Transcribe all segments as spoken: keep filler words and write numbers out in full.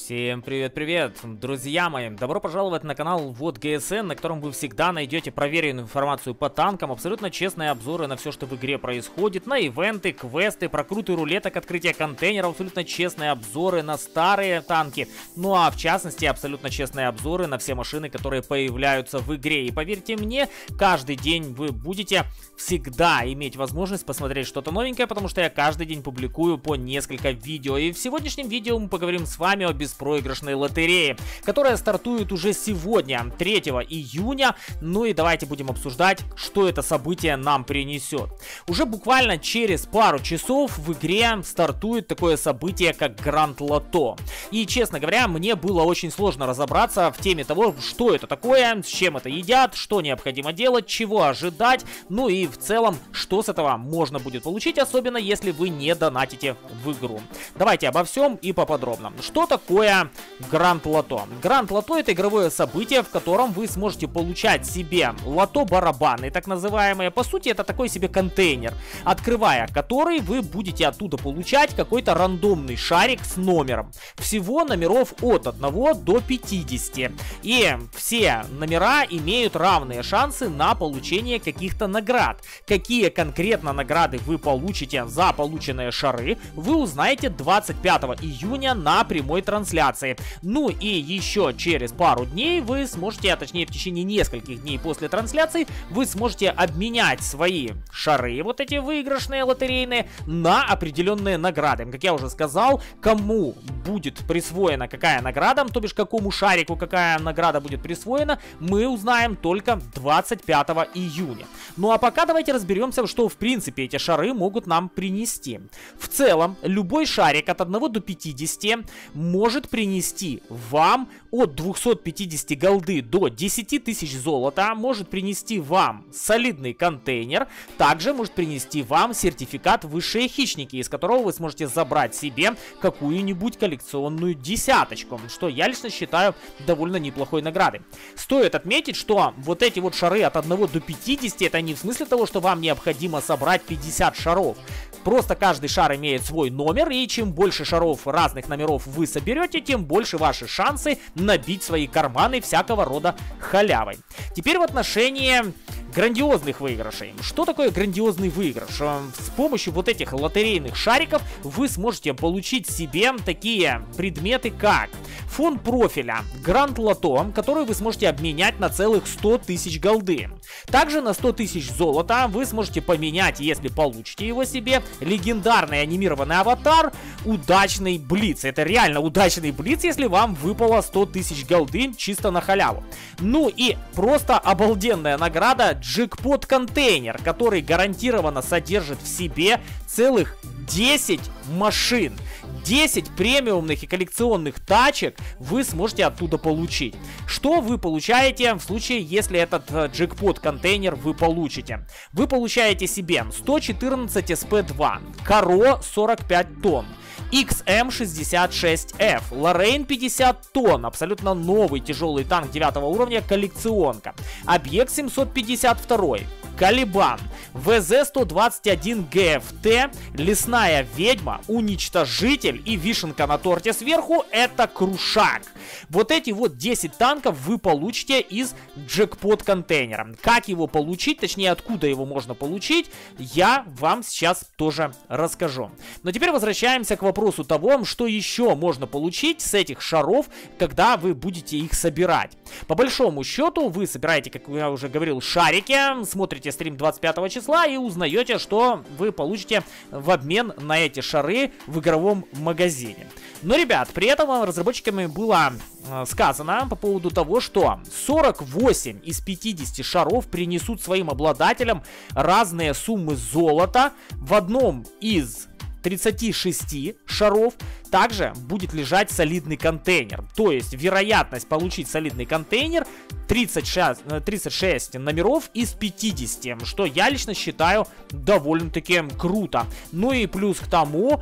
Всем привет-привет, друзья мои! Добро пожаловать на канал Вот ГСН, на котором вы всегда найдете проверенную информацию по танкам, абсолютно честные обзоры на все, что в игре происходит, на ивенты, квесты, прокруты рулеток, открытие контейнеров, абсолютно честные обзоры на старые танки, ну а в частности абсолютно честные обзоры на все машины, которые появляются в игре. И поверьте мне, каждый день вы будете всегда иметь возможность посмотреть что-то новенькое, потому что я каждый день публикую по несколько видео. И в сегодняшнем видео мы поговорим с вами о беспроигрышной лотерее, которая стартует уже сегодня, третьего июня. Ну и давайте будем обсуждать, что это событие нам принесет. Уже буквально через пару часов в игре стартует такое событие, как Гранд Лото. И, честно говоря, мне было очень сложно разобраться в теме того, что это такое, с чем это едят, что необходимо делать, чего ожидать, ну и в целом, что с этого можно будет получить, особенно если вы не донатите в игру. Давайте обо всем и поподробно. Что такое Гранд Лото? Гранд Лото — это игровое событие, в котором вы сможете получать себе лото-барабаны, так называемые. По сути, это такой себе контейнер, открывая который вы будете оттуда получать какой-то рандомный шарик с номером. Всего номеров от одного до пятидесяти. И все номера имеют равные шансы на получение каких-то наград. Какие конкретно награды вы получите за полученные шары, вы узнаете двадцать пятого июня на прямой трансляции. Ну и еще через пару дней вы сможете, а точнее в течение нескольких дней после трансляции, вы сможете обменять свои шары, вот эти выигрышные лотерейные, на определенные награды. Как я уже сказал, кому будет присвоена какая награда, то бишь какому шарику какая награда будет присвоена, мы узнаем только двадцать пятого июня. Ну а пока давайте разберемся, что в принципе эти шары могут нам принести. В целом, любой шарик от одного до пятидесяти может принести вам от двухсот пятидесяти голды до десяти тысяч золота, может принести вам солидный контейнер, также может принести вам сертификат Высшие Хищники, из которого вы сможете забрать себе какую-нибудь коллекционную десяточку, что я лично считаю довольно неплохой наградой. Стоит отметить, что вот эти вот шары от одного до пятидесяти, это не в смысле того, что вам необходимо собрать пятьдесят шаров. Просто каждый шар имеет свой номер, и чем больше шаров разных номеров вы соберете, тем больше ваши шансы набить свои карманы всякого рода халявой. Теперь в отношении грандиозных выигрышей. Что такое грандиозный выигрыш? С помощью вот этих лотерейных шариков вы сможете получить себе такие предметы, как фон профиля Гранд Лото, который вы сможете обменять на целых сто тысяч голды. Также на сто тысяч золота вы сможете поменять, если получите его себе, легендарный анимированный аватар Удачный Блиц. Это реально удачный Блиц, если вам выпало сто тысяч голды чисто на халяву. Ну и просто обалденная награда Джекпот Контейнер, который гарантированно содержит в себе целых десять машин. десять премиумных и коллекционных тачек вы сможете оттуда получить. Что вы получаете в случае, если этот э, джекпот контейнер вы получите? Вы получаете себе сто четырнадцать эс пэ два, Каро сорок пять тонн, икс эм шестьдесят шесть эф, Лоррейн пятьдесят тонн, абсолютно новый тяжелый танк девятого уровня, коллекционка, Объект семьсот пятьдесят два, Калибан, вэ зэ сто двадцать один гэ эф тэ, Лесная Ведьма, Уничтожитель и вишенка на торте сверху — это Крушак. Вот эти вот десять танков вы получите из джекпот контейнера. Как его получить, точнее откуда его можно получить, я вам сейчас тоже расскажу. Но теперь возвращаемся к вопросу того, что еще можно получить с этих шаров, когда вы будете их собирать. По большому счету вы собираете, как я уже говорил, шарики, смотрите стрим двадцать пятого числа и узнаете, что вы получите в обмен на эти шары в игровом магазине. Но, ребят, при этом разработчиками было э, сказано по поводу того, что сорок восемь из пятидесяти шаров принесут своим обладателям разные суммы золота. В одном из тридцати шести шаров также будет лежать солидный контейнер. То есть вероятность получить солидный контейнер тридцать шесть, тридцать шесть номеров из пятидесяти, что я лично считаю довольно-таки круто. Ну и плюс к тому,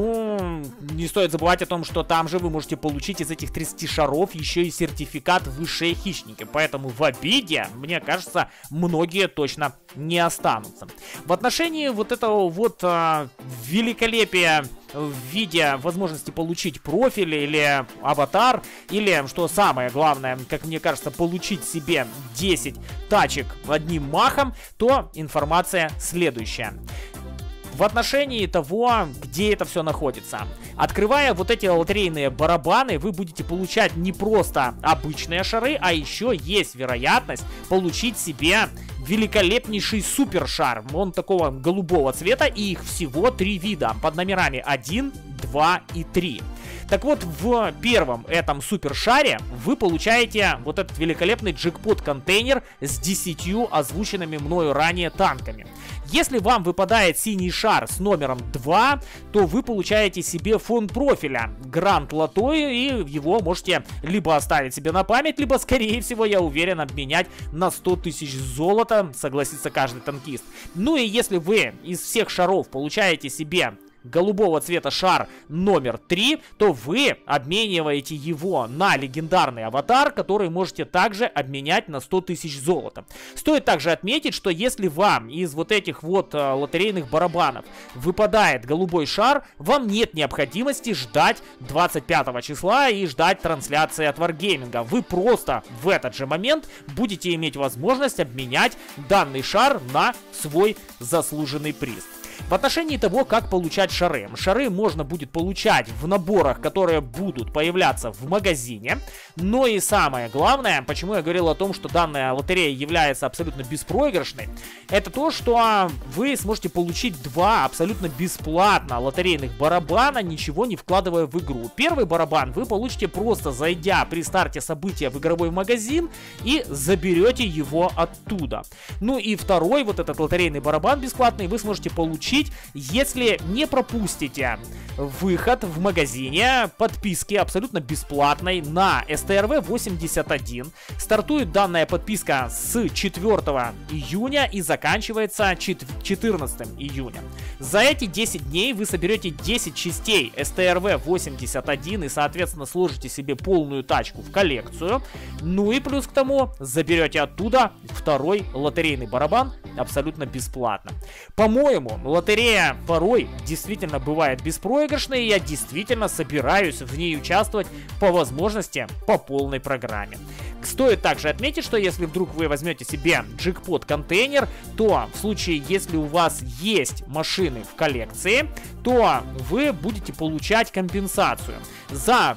ну, не стоит забывать о том, что там же вы можете получить из этих тридцати шаров еще и сертификат Высшие Хищники. Поэтому в обиде, мне кажется, многие точно не останутся. В отношении вот этого вот а, великолепия в виде возможности получить профиль или аватар, или, что самое главное, как мне кажется, получить себе десять тачек одним махом, то информация следующая. В отношении того, где это все находится. Открывая вот эти лотерейные барабаны, вы будете получать не просто обычные шары, а еще есть вероятность получить себе великолепнейший супершар. Он такого голубого цвета, и их всего три вида под номерами один, два и три. Так вот, в первом этом супершаре вы получаете вот этот великолепный джекпот-контейнер с десятью озвученными мною ранее танками. Если вам выпадает синий шар с номером два, то вы получаете себе фон профиля Гранд Лото, и его можете либо оставить себе на память, либо, скорее всего, я уверен, обменять на сто тысяч золота, согласится каждый танкист. Ну и если вы из всех шаров получаете себе голубого цвета шар номер три, то вы обмениваете его на легендарный аватар, который можете также обменять на сто тысяч золота. Стоит также отметить, что если вам из вот этих вот а, лотерейных барабанов выпадает голубой шар, вам нет необходимости ждать двадцать пятого числа и ждать трансляции от Wargaming. Вы просто в этот же момент будете иметь возможность обменять данный шар на свой заслуженный приз. В отношении того, как получать шары. Шары можно будет получать в наборах, которые будут появляться в магазине. Но и самое главное, почему я говорил о том, что данная лотерея является абсолютно беспроигрышной, это то, что вы сможете получить два абсолютно бесплатно лотерейных барабана, ничего не вкладывая в игру. Первый барабан вы получите просто зайдя при старте события в игровой магазин и заберете его оттуда. Ну и второй, вот этот лотерейный барабан бесплатный, вы сможете получить, если не пропустите выход в магазине подписки абсолютно бесплатной на эс тэ эр вэ восемьдесят один. Стартует данная подписка с четвёртого июня и заканчивается четырнадцатого июня. За эти десять дней вы соберете десять частей эс тэ эр вэ восемьдесят один и, соответственно, сложите себе полную тачку в коллекцию. Ну и плюс к тому заберете оттуда второй лотерейный барабан абсолютно бесплатно. По-моему, лотерея порой действительно бывает беспроигрышной, и я действительно собираюсь в ней участвовать по возможности по полной программе. Стоит также отметить, что если вдруг вы возьмете себе джекпот-контейнер, то в случае, если у вас есть машины в коллекции, то вы будете получать компенсацию за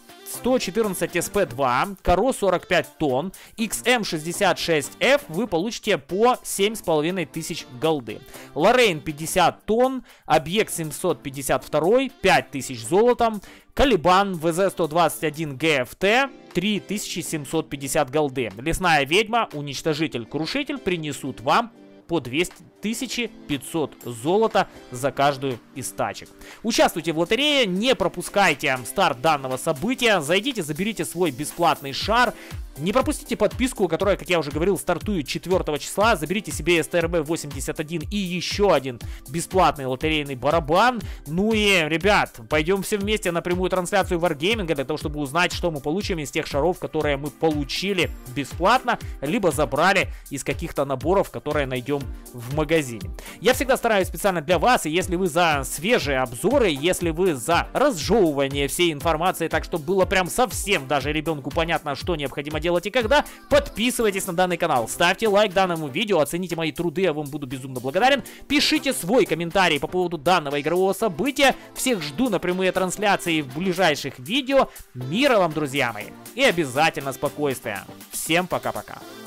сто четырнадцать эс пэ два, Каро сорок пять тонн, икс эм шестьдесят шесть эф вы получите по семь с половиной тысяч голды. Лоррейн пятьдесят тонн, Объект семьсот пятьдесят два пять тысяч золотом, Калибан вэ зэ сто двадцать один джи эф тэ три тысячи семьсот пятьдесят голды. Лесная ведьма, Уничтожитель-Крушитель принесут вам по две тысячи пятьсот золота за каждую из тачек. Участвуйте в лотерее, не пропускайте старт данного события, зайдите, заберите свой бесплатный шар. Не пропустите подписку, которая, как я уже говорил, стартует четвёртого числа. Заберите себе эс тэ эр вэ восемьдесят один и еще один бесплатный лотерейный барабан. Ну и, ребят, пойдем все вместе на прямую трансляцию Wargaming для того, чтобы узнать, что мы получим из тех шаров, которые мы получили бесплатно, либо забрали из каких-то наборов, которые найдем в магазине. Я всегда стараюсь специально для вас, и если вы за свежие обзоры, если вы за разжевывание всей информации, так чтобы было прям совсем даже ребенку понятно, что необходимо делать и когда, подписывайтесь на данный канал, ставьте лайк данному видео, оцените мои труды, я вам буду безумно благодарен, пишите свой комментарий по поводу данного игрового события, всех жду на прямые трансляции в ближайших видео, мира вам, друзья мои, и обязательно спокойствия. Всем пока-пока.